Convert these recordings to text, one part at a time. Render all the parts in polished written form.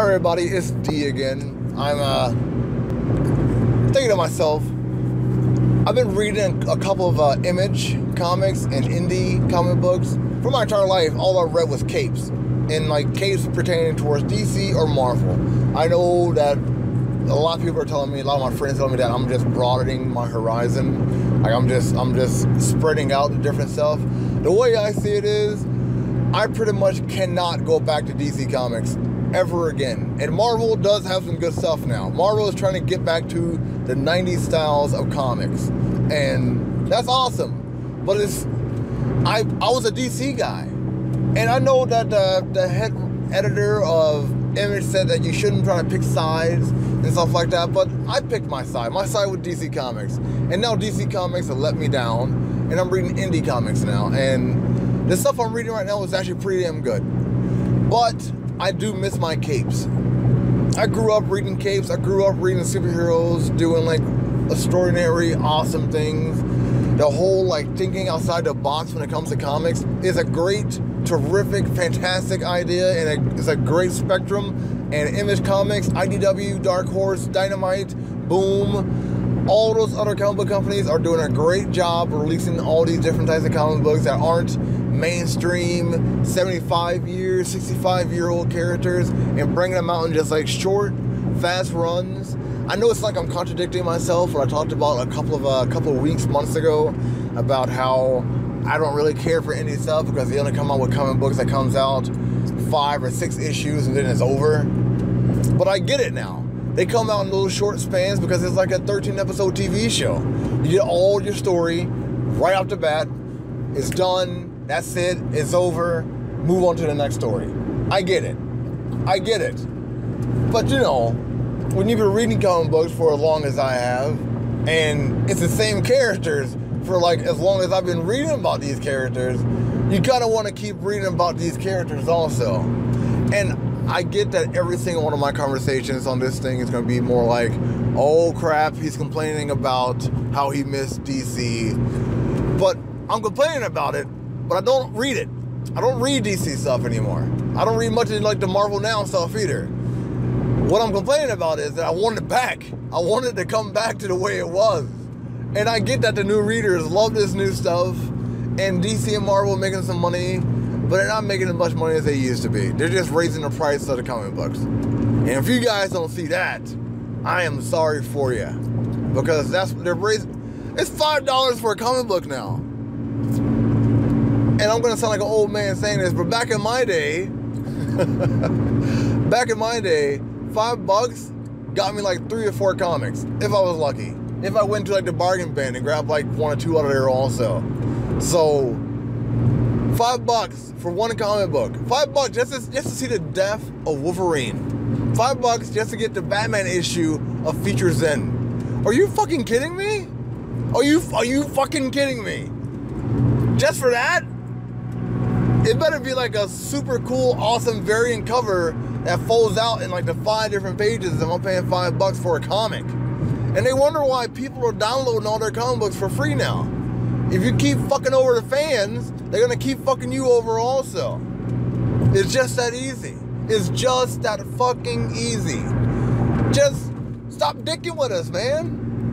Alright everybody, it's D again. I'm thinking to myself, I've been reading a couple of Image comics and indie comic books. For my entire life, all I read was capes. And like capes pertaining towards DC or Marvel. I know that a lot of people are telling me, a lot of my friends telling me that I'm just broadening my horizon. Like I'm just spreading out the different stuff. The way I see it is, I pretty much cannot go back to DC Comics ever again. And Marvel does have some good stuff now. Marvel is trying to get back to the 90s styles of comics. And that's awesome. But I was a DC guy. And I know that the head editor of Image said that you shouldn't try to pick sides and stuff like that, but I picked my side. My side with DC Comics. And now DC Comics have let me down, and I'm reading indie comics now. And the stuff I'm reading right now is actually pretty damn good. But I do miss my capes. I grew up reading capes. I grew up reading superheroes, doing like extraordinary, awesome things. The whole like thinking outside the box when it comes to comics is a great, terrific, fantastic idea, and it's a great spectrum. And Image Comics, IDW, Dark Horse, Dynamite, Boom, all those other comic book companies are doing a great job releasing all these different types of comic books that aren't mainstream 75-year, 65-year-old characters, and bringing them out in just like short, fast runs. I know it's like I'm contradicting myself when I talked about a couple of weeks, months ago, about how I don't really care for indie stuff because they only come out with comic books that comes out 5 or 6 issues and then it's over. But I get it now. They come out in little short spans because it's like a 13-episode TV show. You get all your story right off the bat. It's done. That's it. It's over. Move on to the next story. I get it. I get it. But you know, when you've been reading comic books for as long as I have, and it's the same characters for like as long as I've been reading about these characters, you kind of want to keep reading about these characters also. And I get that every single one of my conversations on this thing is going to be more like, oh crap, he's complaining about how he missed DC. But I'm complaining about it, but I don't read it. I don't read DC stuff anymore. I don't read much of like the Marvel Now stuff either. What I'm complaining about is that I want it back. I want it to come back to the way it was. And I get that the new readers love this new stuff, and DC and Marvel are making some money, but they're not making as much money as they used to be. They're just raising the price of the comic books. And if you guys don't see that, I am sorry for you. Because they're raising, it's $5 for a comic book now. And I'm gonna sound like an old man saying this, but back in my day, $5 got me like 3 or 4 comics, if I was lucky. If I went to like the bargain bin and grabbed like 1 or 2 out of there also. So, $5 for one comic book. $5 just to see the death of Wolverine. $5 just to get the Batman issue of Features In. Are you fucking kidding me? Are you fucking kidding me? Just for that? It better be like a super cool, awesome variant cover that folds out in like the 5 different pages and I'm paying $5 for a comic. And they wonder why people are downloading all their comic books for free now. If you keep fucking over the fans, they're gonna keep fucking you over also. It's just that easy. It's just that fucking easy. Just stop dicking with us, man.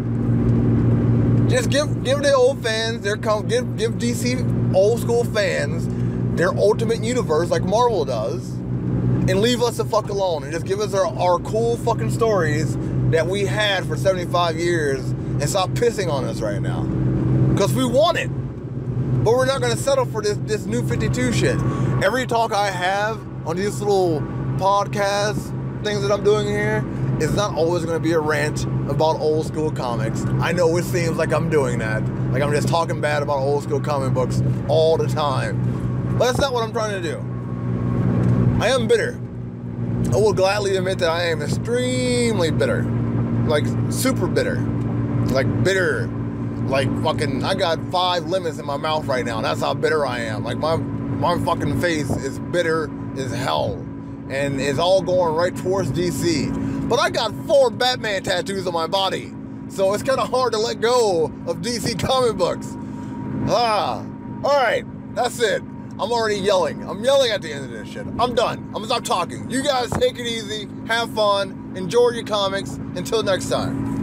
Just give the old fans give DC old school fans their ultimate universe like Marvel does, and leave us the fuck alone and just give us our cool fucking stories that we had for 75 years and stop pissing on us right now. Because we want it. But we're not going to settle for this new 52 shit. Every talk I have on these little podcast things that I'm doing here is not always going to be a rant about old school comics. I know it seems like I'm doing that. Like I'm just talking bad about old school comic books all the time. But that's not what I'm trying to do. I am bitter. I will gladly admit that I am extremely bitter. Like super bitter. Like bitter. Like fucking, I got 5 lemons in my mouth right now. That's how bitter I am. Like my fucking face is bitter as hell. And it's all going right towards DC. But I got 4 Batman tattoos on my body. So it's kind of hard to let go of DC comic books. Alright, that's it. I'm already yelling. I'm yelling at the end of this shit. I'm done. I'm gonna stop talking. You guys take it easy. Have fun. Enjoy your comics. Until next time.